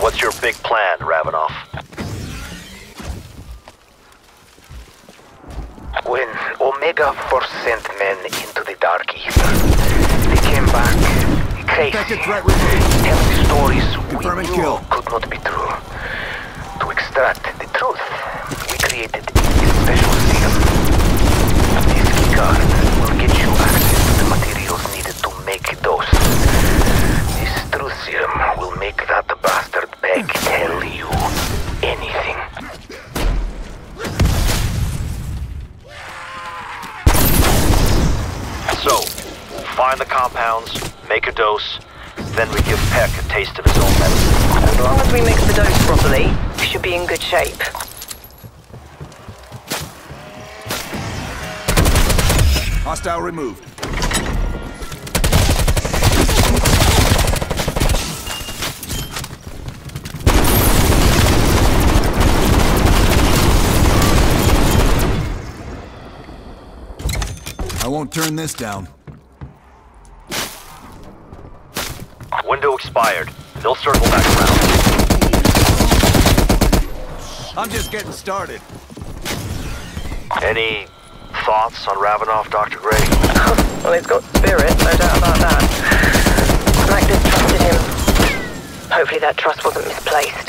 What's your big plan, Ravenoff? When Omega first sent men into the Dark Aether, they came back crazy, telling stories we knew could not be true. To extract the truth, we created a special serum. This keycard will get you access to the materials needed to make those. This truth serum will make that bastard beg tell you anything. So, find the compounds, make a dose, then we give Peck a taste of his own medicine. As long as we mix the dose properly, we should be in good shape. Hostile removed. I won't turn this down. Window expired. They'll circle back around. I'm just getting started. Any thoughts on Ravenoff, Dr. Gray? Well, he's got spirit, no doubt about that. Magnus trusted him. Hopefully that trust wasn't misplaced.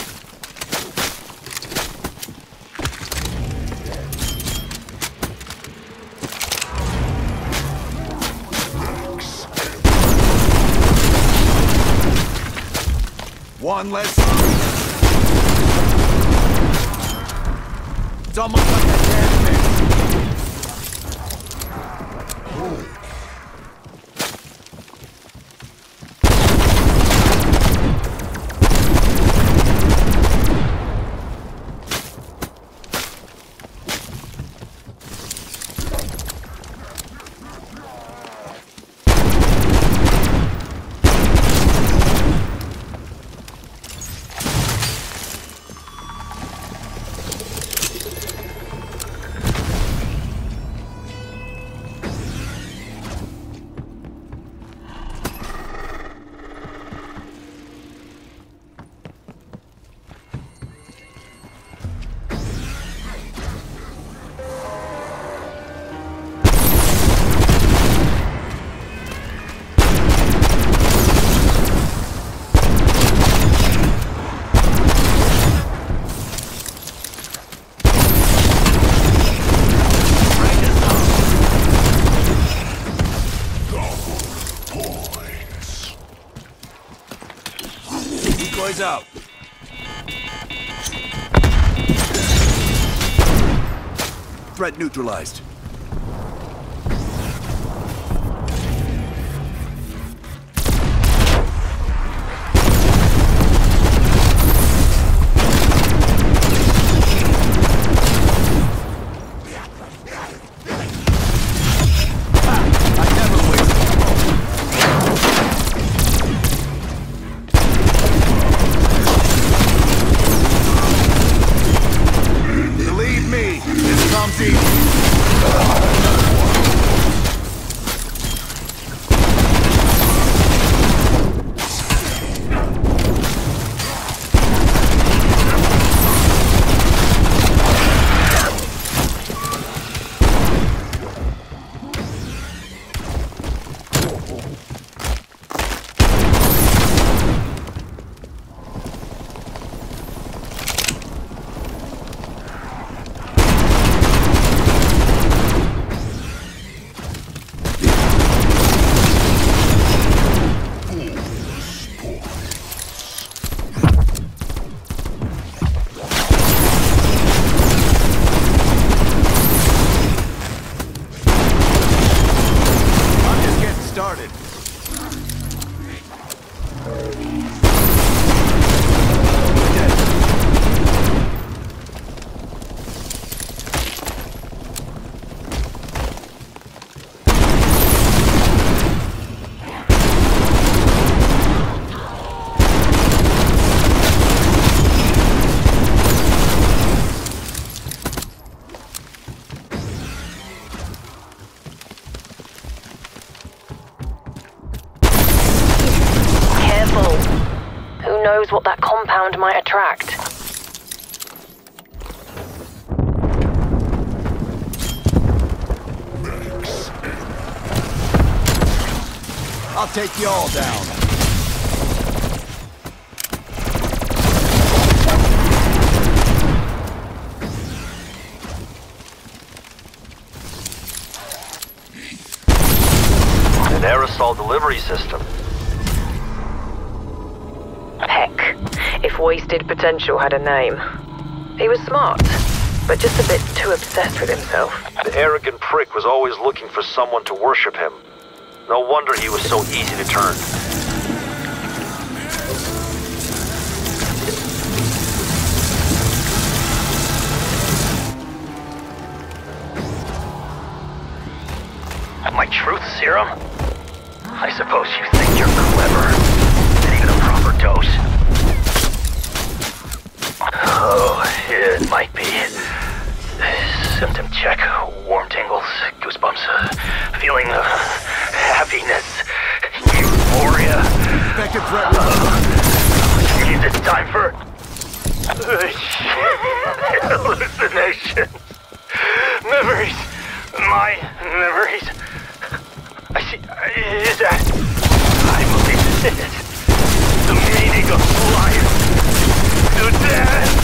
One less. It's almost like a damn thing. Decoys out. Threat neutralized. knows what that compound might attract. I'll take you all down. An aerosol delivery system. Heck, if wasted potential had a name. He was smart, but just a bit too obsessed with himself. The arrogant prick was always looking for someone to worship him. No wonder he was so easy to turn. My truth serum? I suppose you think you're clever. Is it even a proper dose? Oh, it might be. Symptom check. Warm tingles, goosebumps, feeling of happiness, euphoria. Infected threat. Is it time for hallucinations? Memories. My memories. I see. Is that? I believe it. The meaning of life. To death.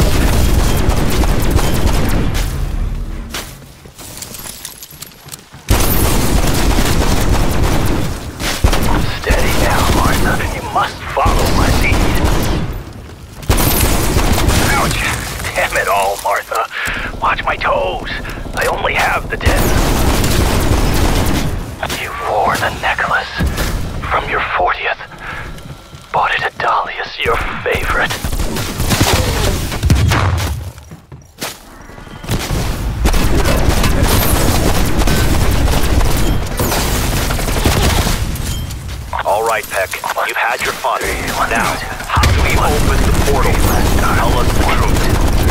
Steady now, Martha. You must follow my lead. Ouch. Damn it all, Martha. Watch my toes. I only have the 10. You wore the necklace from your 40th. Bought it at Dahlia's, your favorite. All right, Peck. You've had your fun. Now, how do we open the portal? Tell us the truth.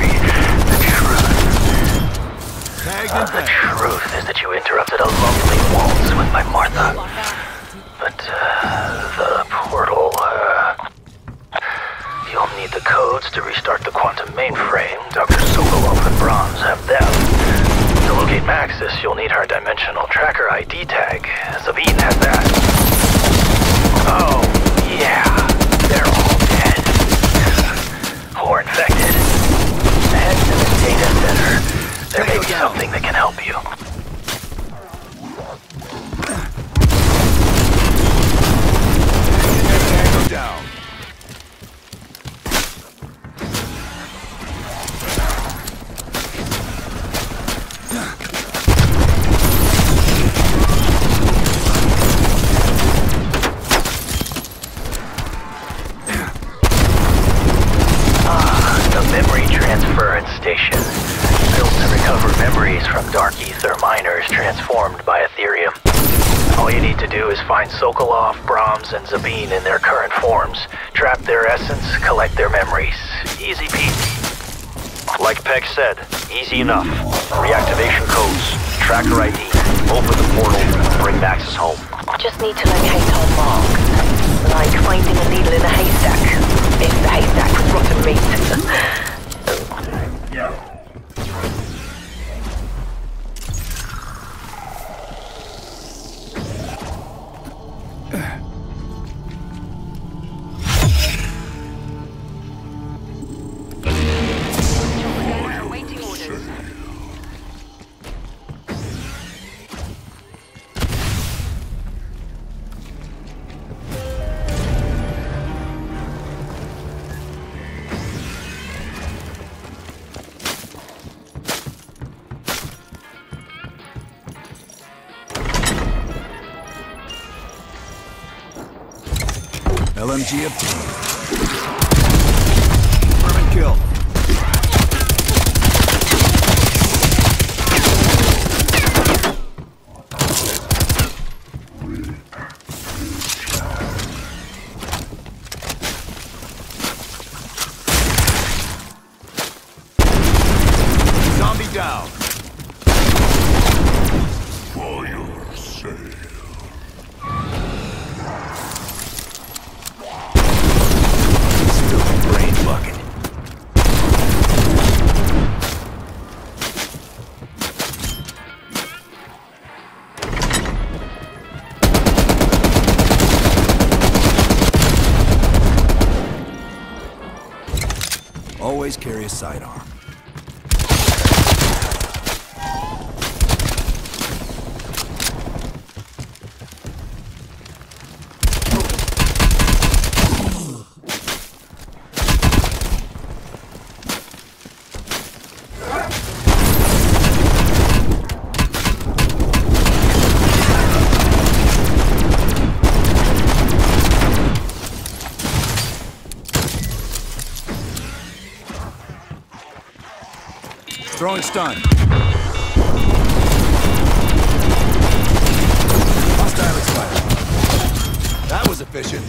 The truth is that you interrupted a lovely waltz with my Martha. But, the portal, you'll need the codes to restart the quantum mainframe. Dr. Sokolov and Brahms have them. To locate Maxis, you'll need her dimensional tracker ID tag. Sabine has that. Oh, yeah. They're all dead. Or infected. Head to the data center. There may be something that can help you. Go down. The memory transference station. Built to recover memories from Dark Aether miners transformed by Ethereum. All you need to do is find Sokolov, Brahms, and Zabine in their current forms, trap their essence, collect their memories. Easy peasy. Like Peck said, easy enough. Reactivation codes, tracker ID, open the portal, bring Maxis home. Just need to locate our mark. Like finding a needle in a haystack. If the haystack was rotten meat. LMG obtained. Permanent kill. Zombie down. For your sake. Still Always carry a sidearm. Throwing stun. Hostile expired. That was efficient.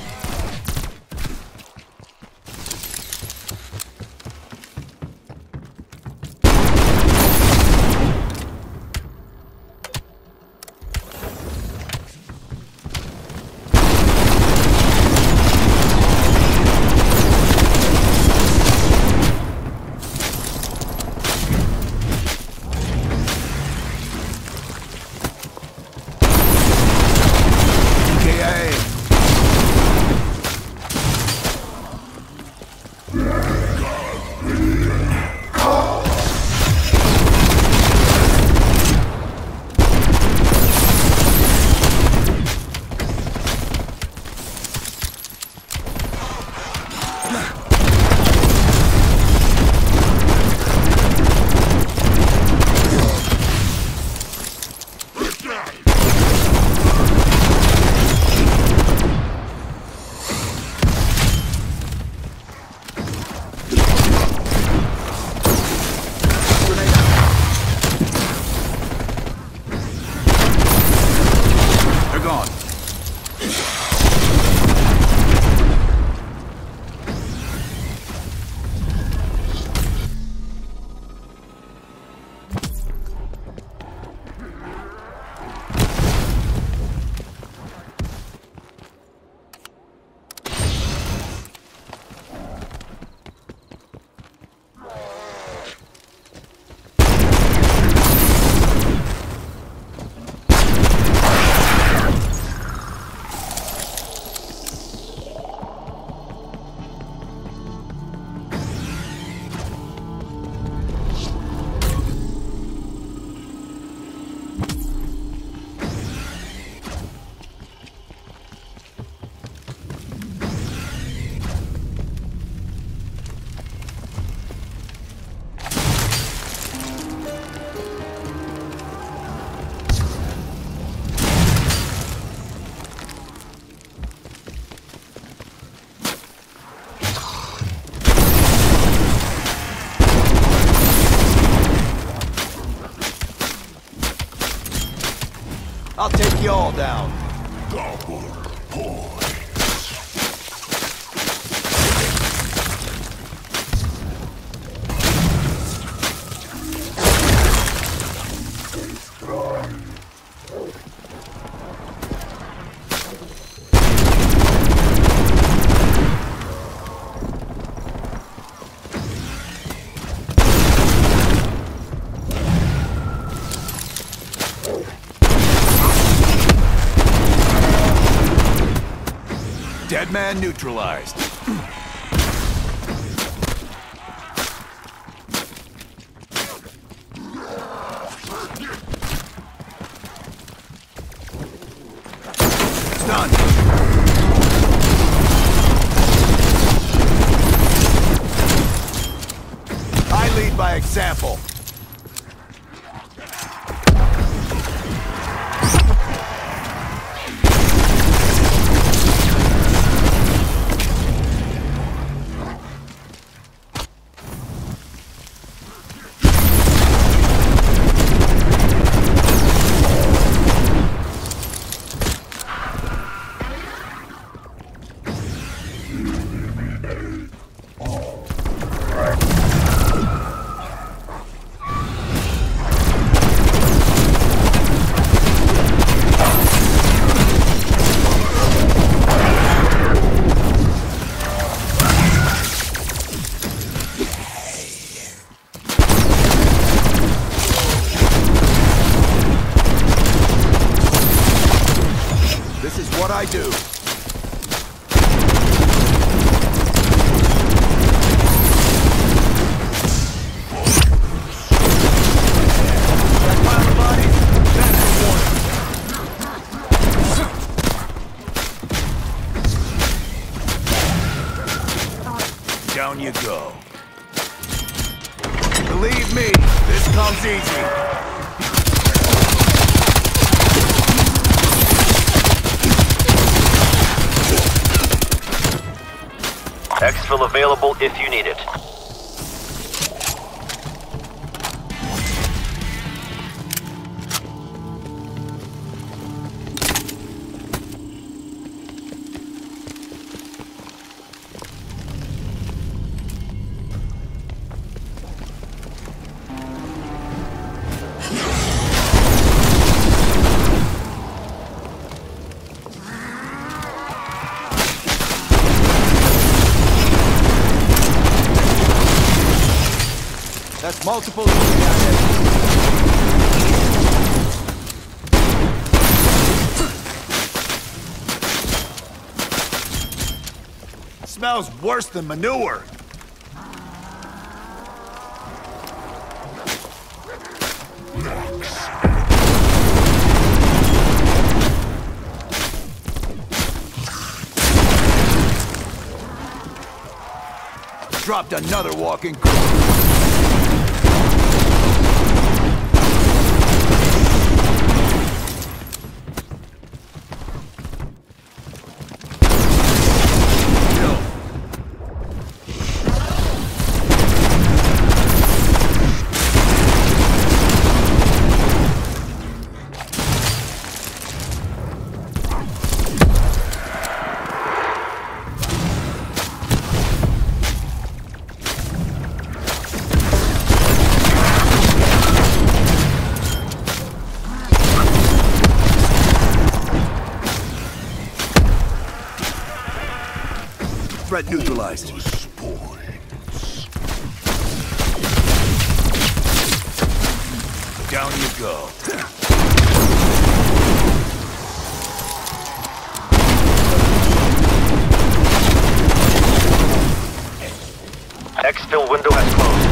I'll take you all down. Double points. Dead man neutralized. Done. I lead by example. What I do. you go. Believe me, this comes easy. Exfil available if you need it. That's multiple. Smells worse than manure. Dropped another walking corpse. Threat neutralized. Down you go. Exfil window has closed.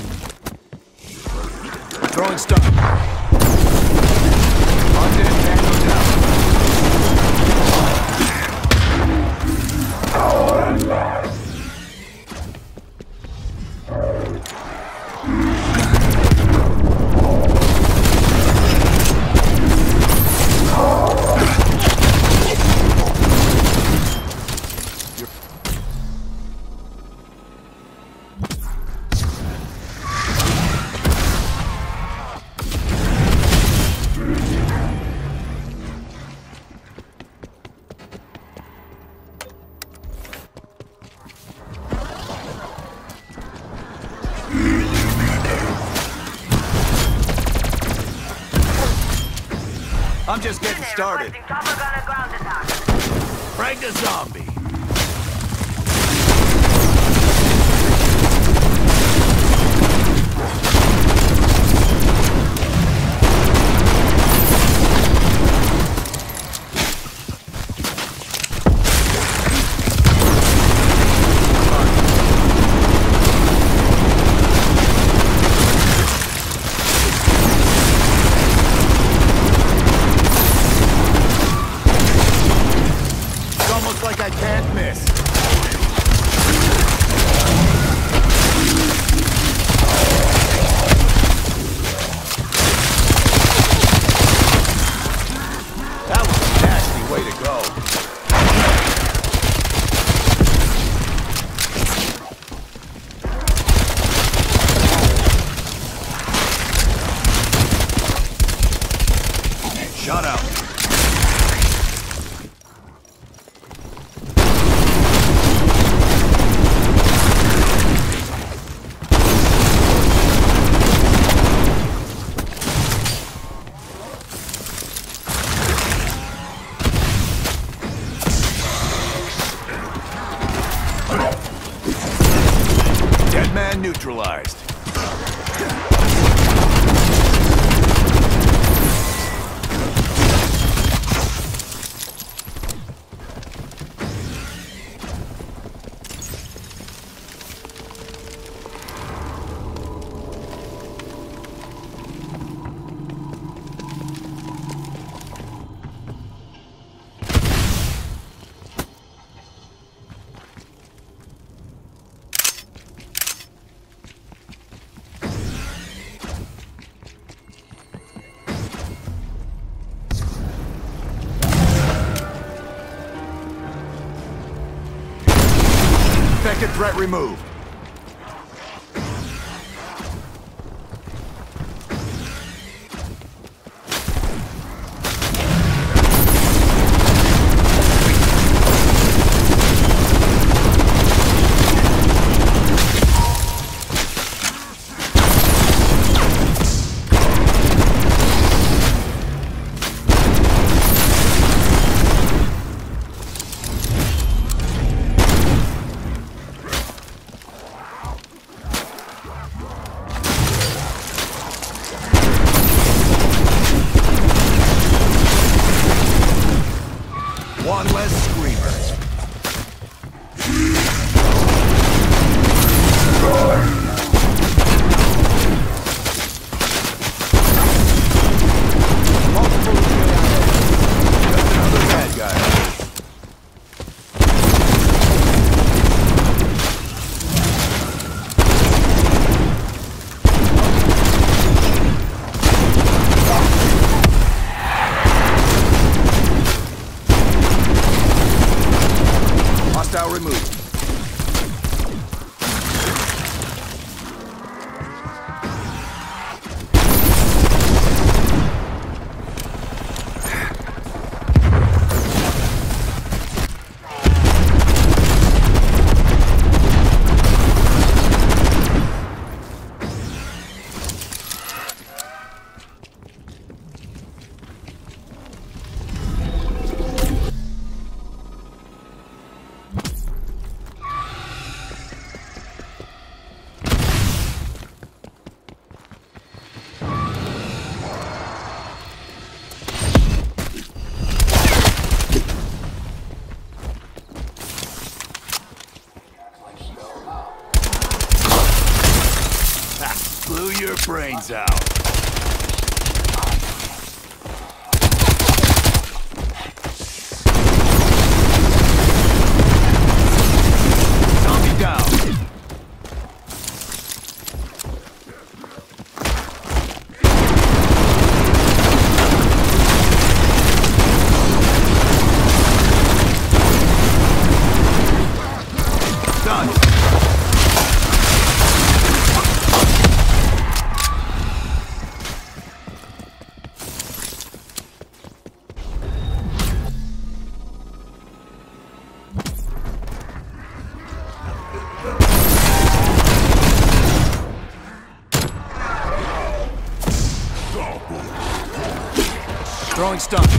Throwing stun. Undead I'm just getting started. Frag the zombie. Like I can't miss. That was a nasty way to go. Shut up. Dead man neutralized. Infected threat removed. One less screamer. Multiple just another bad guy. Hostile removed. Blew your brains out. Zombie down. Done. Throwing stun.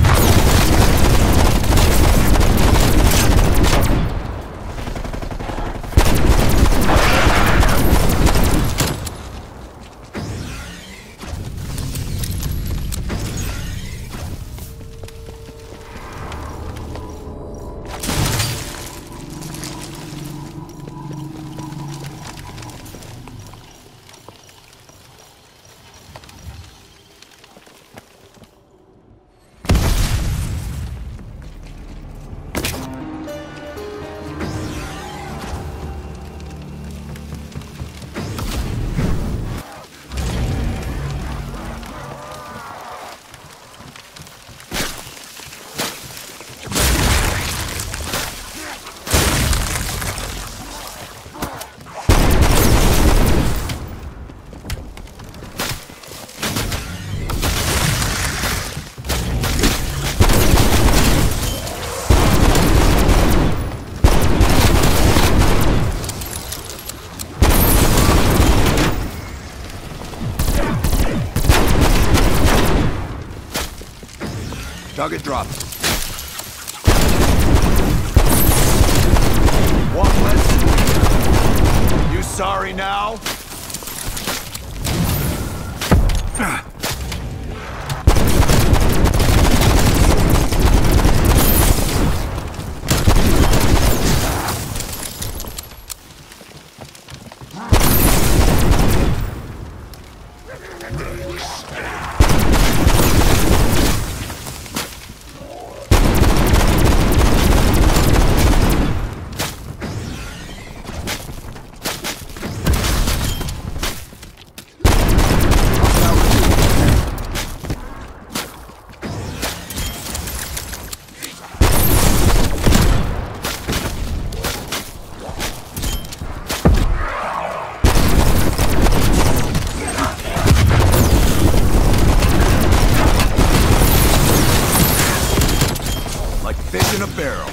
Target dropped. One less. You sorry now? Fish in a barrel.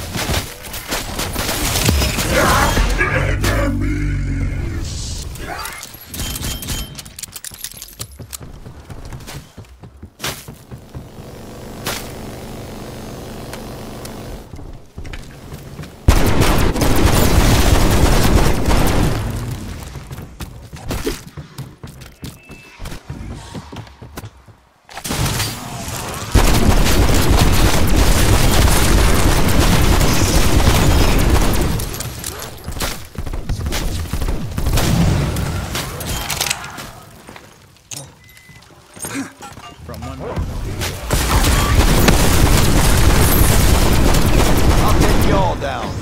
I'll take you all down.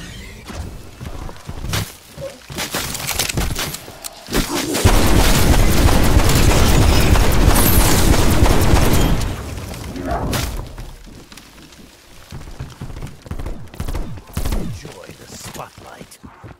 Enjoy the spotlight.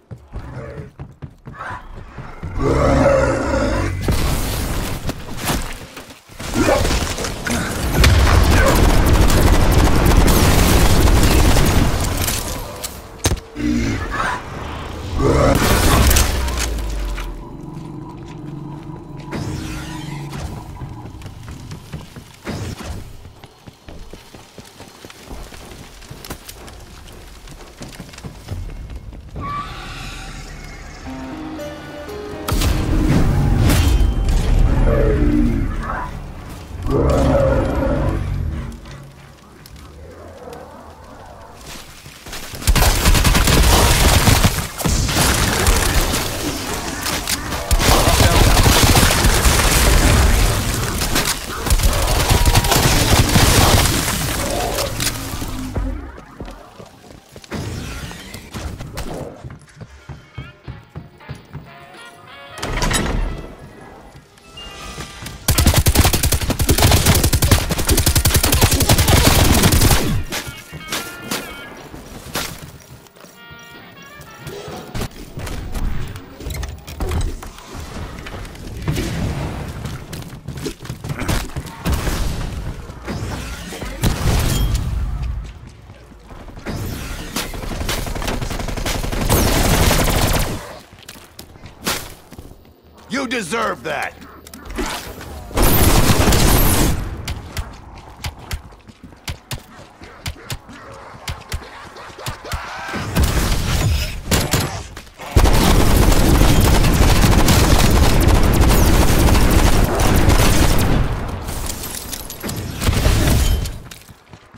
You deserve that!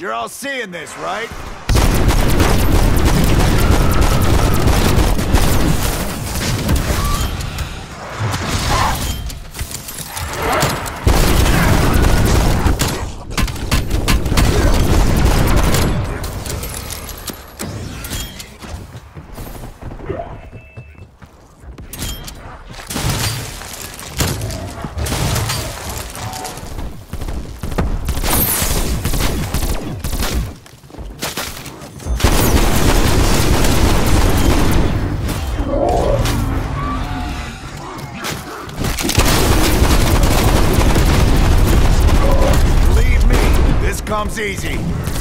You're all seeing this, right? Comes easy.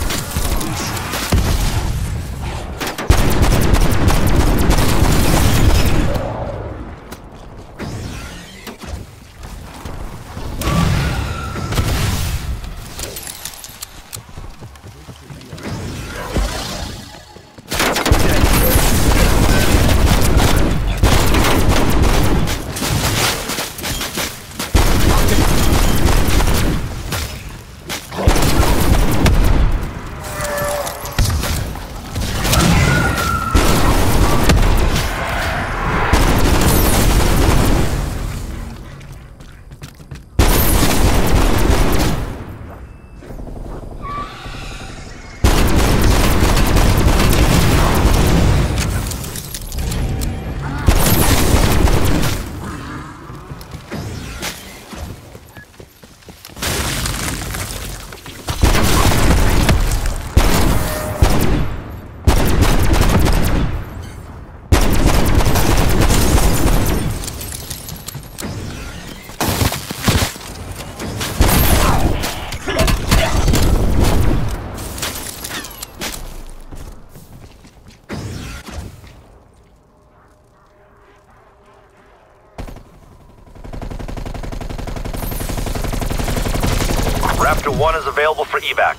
Raptor 1 is available for evac.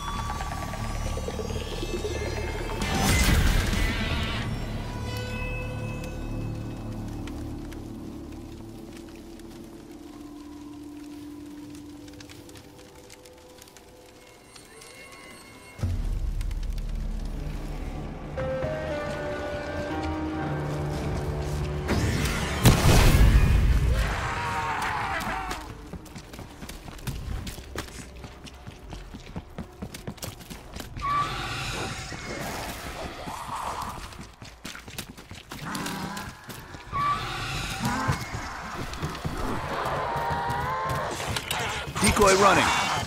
Decoy running.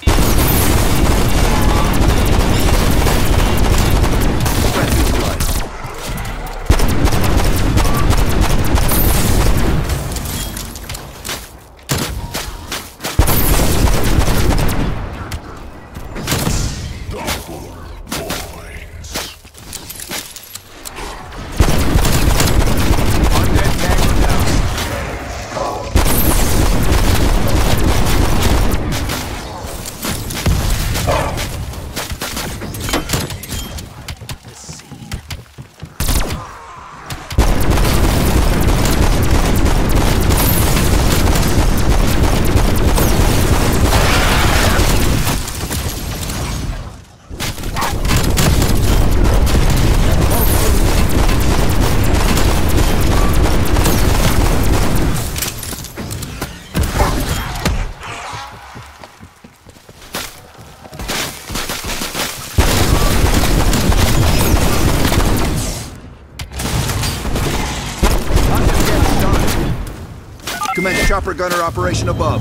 Commence chopper gunner operation above.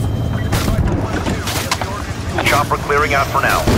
Chopper clearing out for now.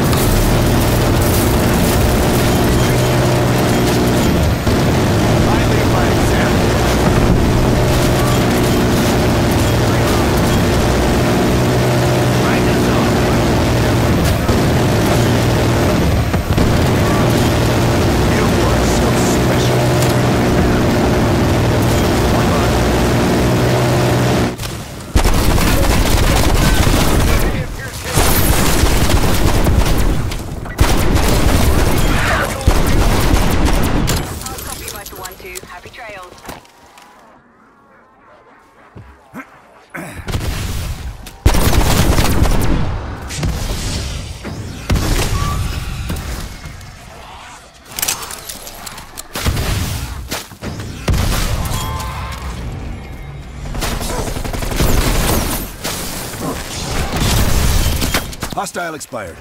Hostile expired.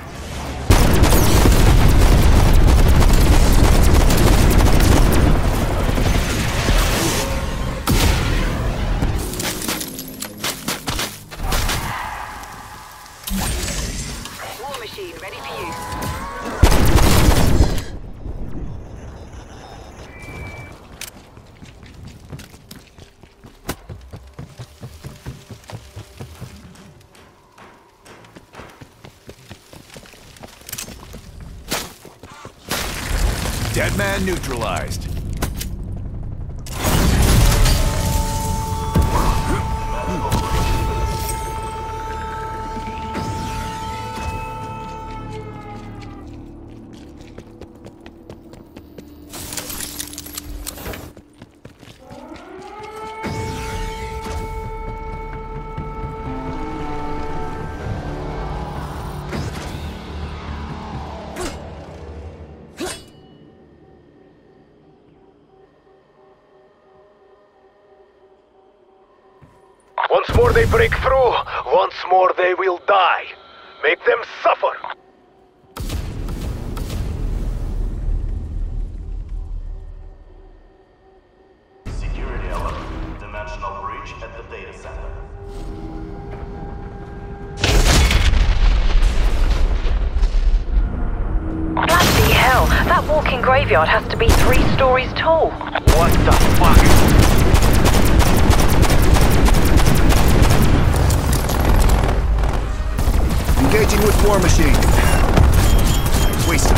War machine ready for use. Dead man neutralized. Once more they break through, once more they will die. Make them suffer. Security alert. Dimensional breach at the data center. Bloody hell, that walking graveyard has to be 3 stories tall. What the fuck? Engaging with war machine. Wasted.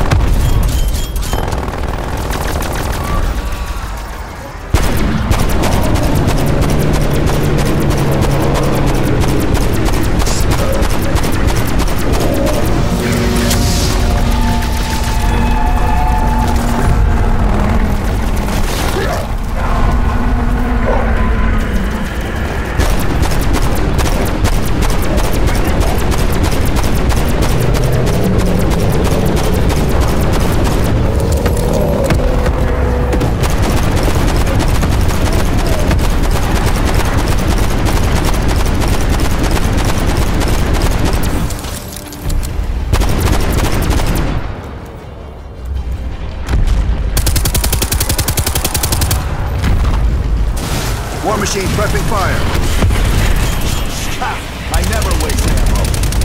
War machine prepping fire. Ha! I never waste ammo.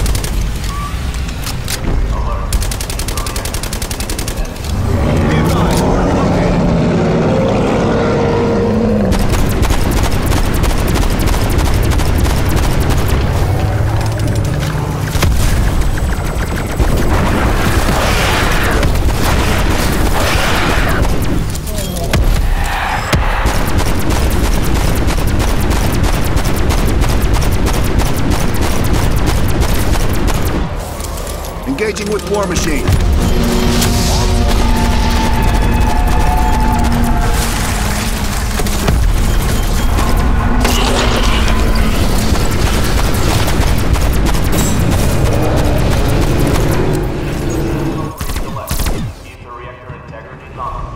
Be advised, target located. Engaging with war machine. Ether reactor integrity nominal.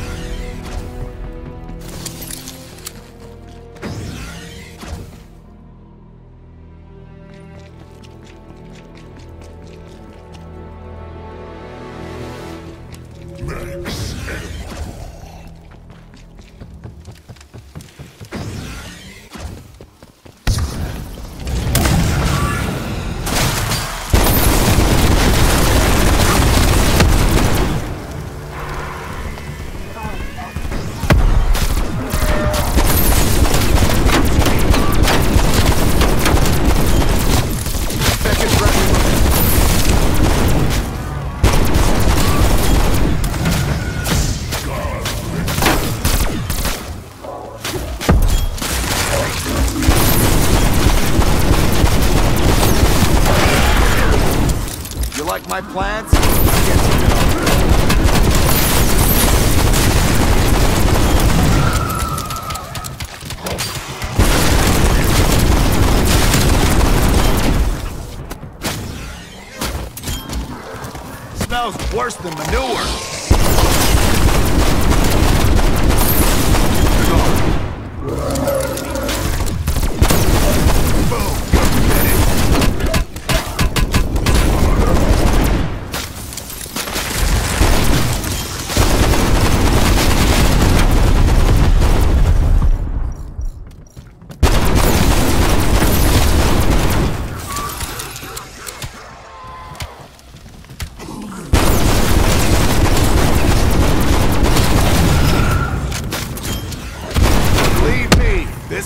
Like my plans? I guess you know. Smells worse than manure. Boom.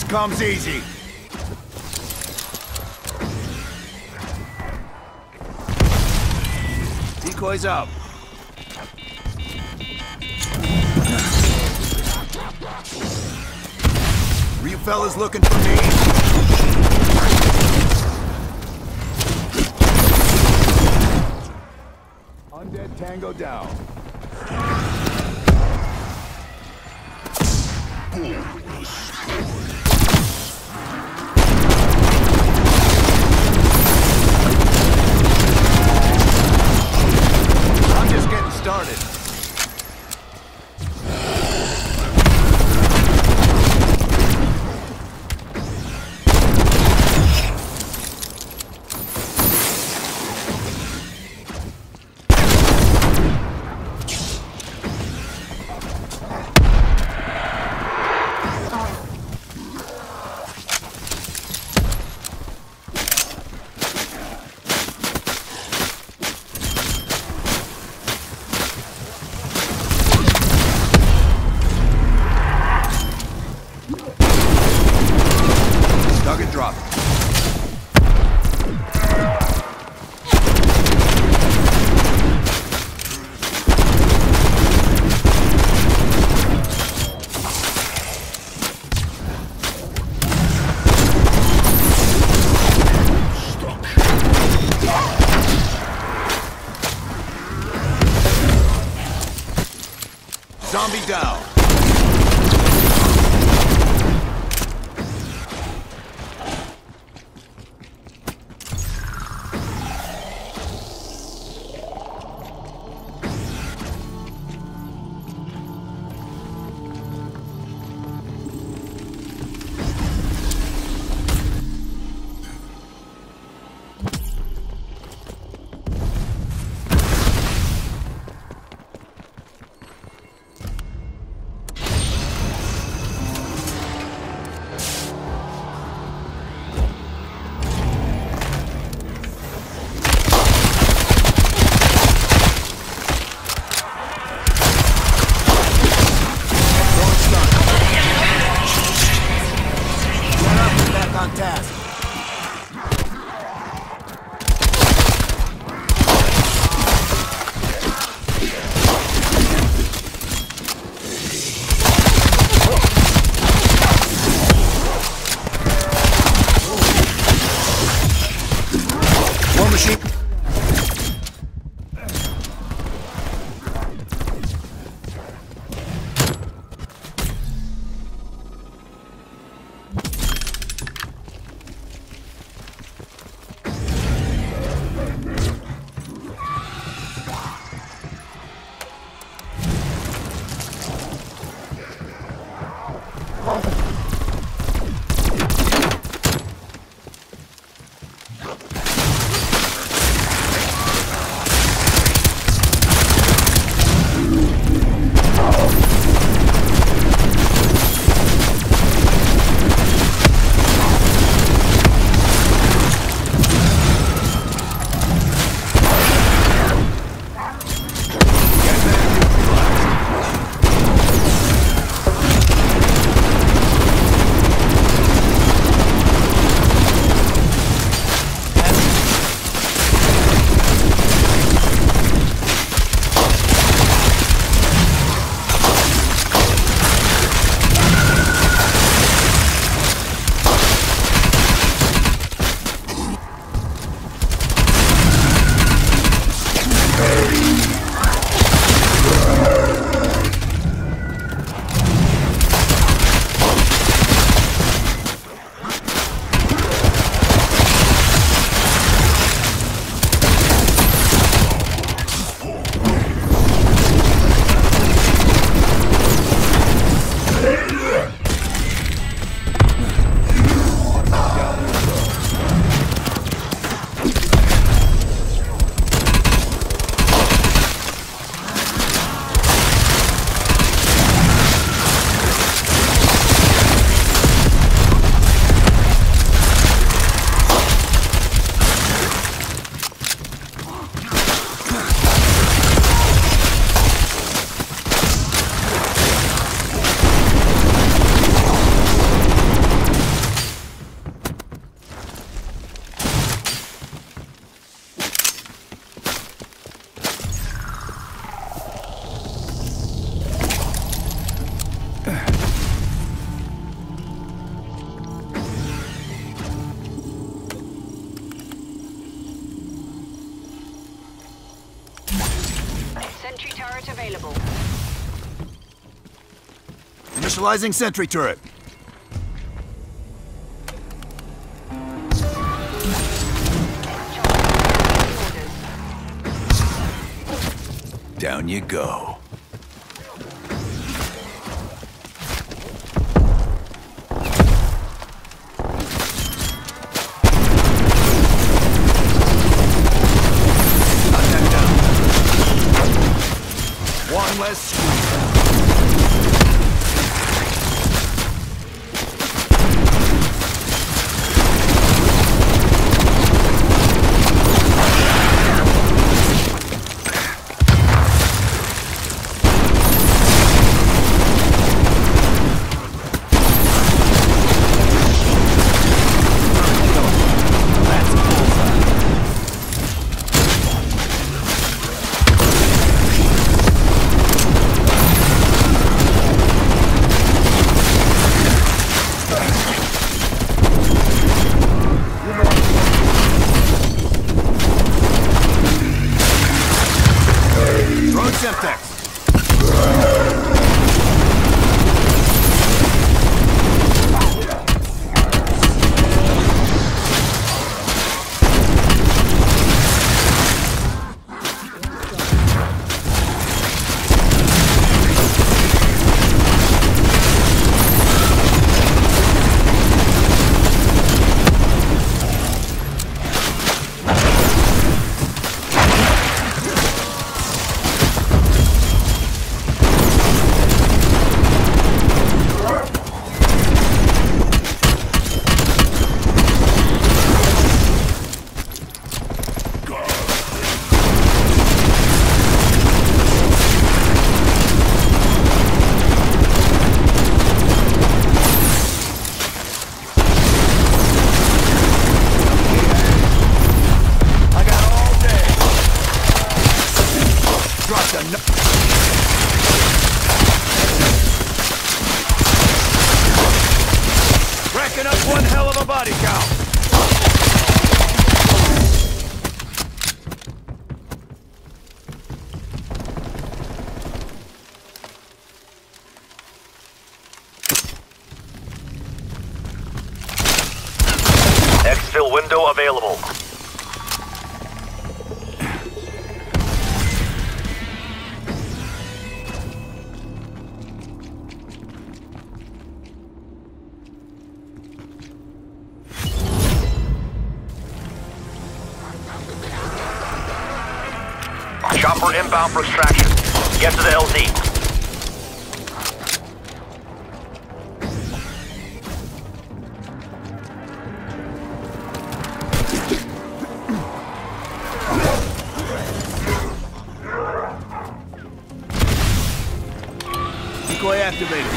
comes easy. Decoys up. Were you fellas looking for me? Undead Tango down. I'm just getting started. Target drop. Zombie down. On task. War machine. Sentry turret available. Initializing sentry turret. Down you go. Knock that down. One less squeeze. Racking up one hell of a body count. Exfil window available. Chopper inbound for extraction. Get to the LZ. Decoy activated.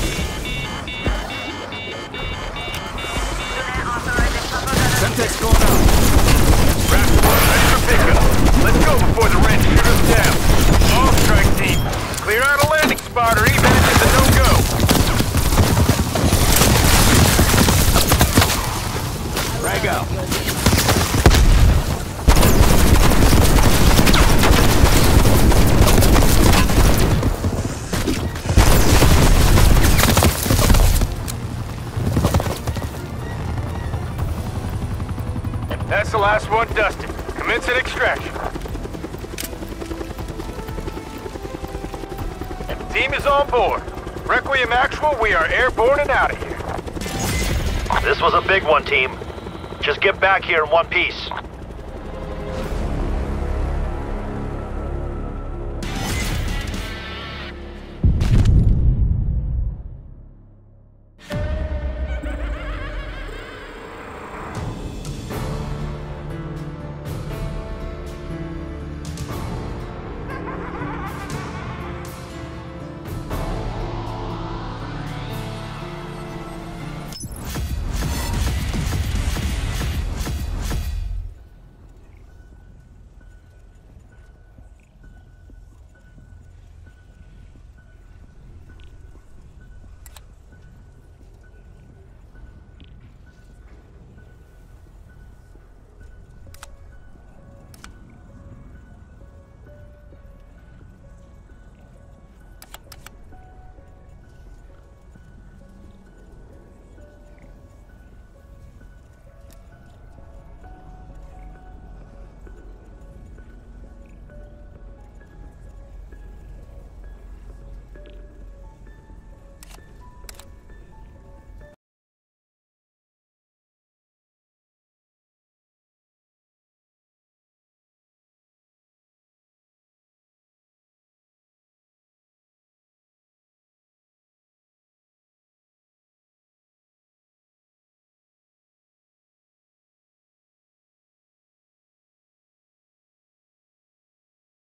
Semtex going out. Ready for pickup. Let's go before the wrench shoot us down. All strike team. Clear out a landing spot or even if it's a no-go. Frag out. That's the last one dusted. Commence at extraction. Team is on board. Requiem Actual, we are airborne and out of here. This was a big one, team. Just get back here in one piece.